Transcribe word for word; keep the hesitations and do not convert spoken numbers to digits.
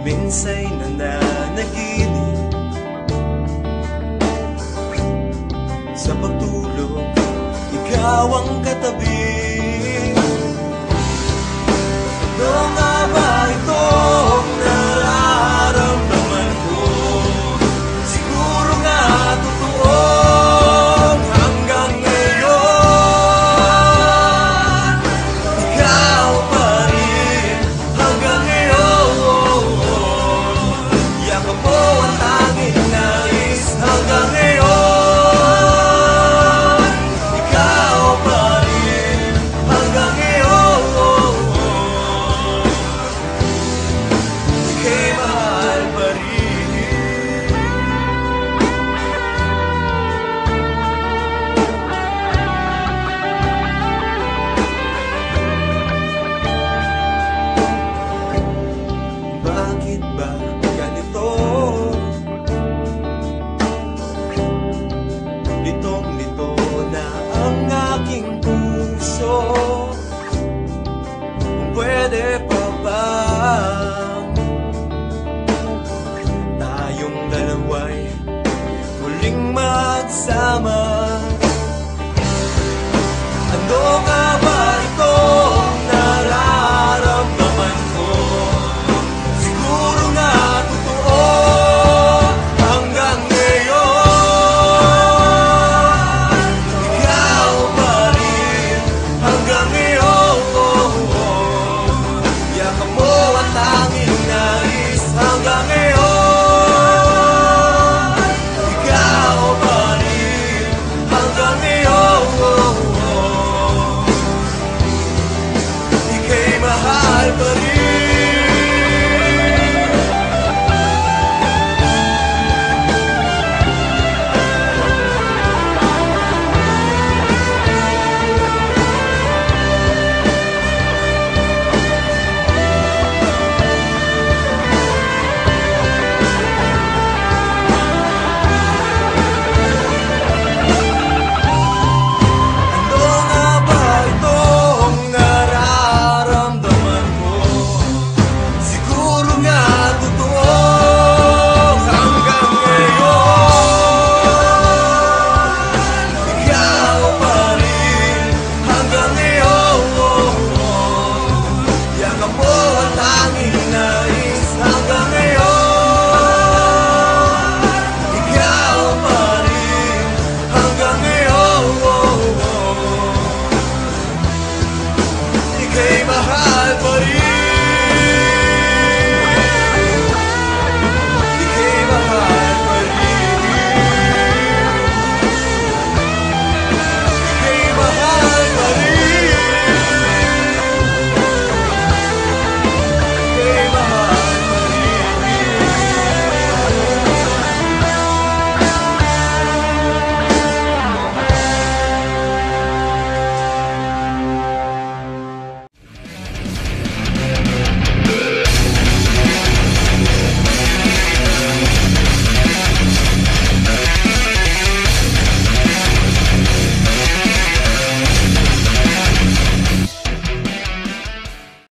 minsa'y nananaginip. Sa pagtulog, ikaw ang katabi. Ano nga ba itong nararamdaman ko? Siguro nga totoo hanggang ngayon. Ikaw pa rin hanggang ngayon. Yakap mo ang tanging nais hanggang ngayon. Ikaw pa rin hanggang ngayon. Ika'y mahal pa rin. Bakit ba ganito? Litong-lito na ang aking puso. Kung pwede pa ba tayong dalawa'y muling magsama? Ano nga ba itong nararamdaman ko? Siguro nga totoo hanggang ngayon. Ikaw pa rin hanggang ngayon. Yakap mo ang tanging nais hanggang ngayon.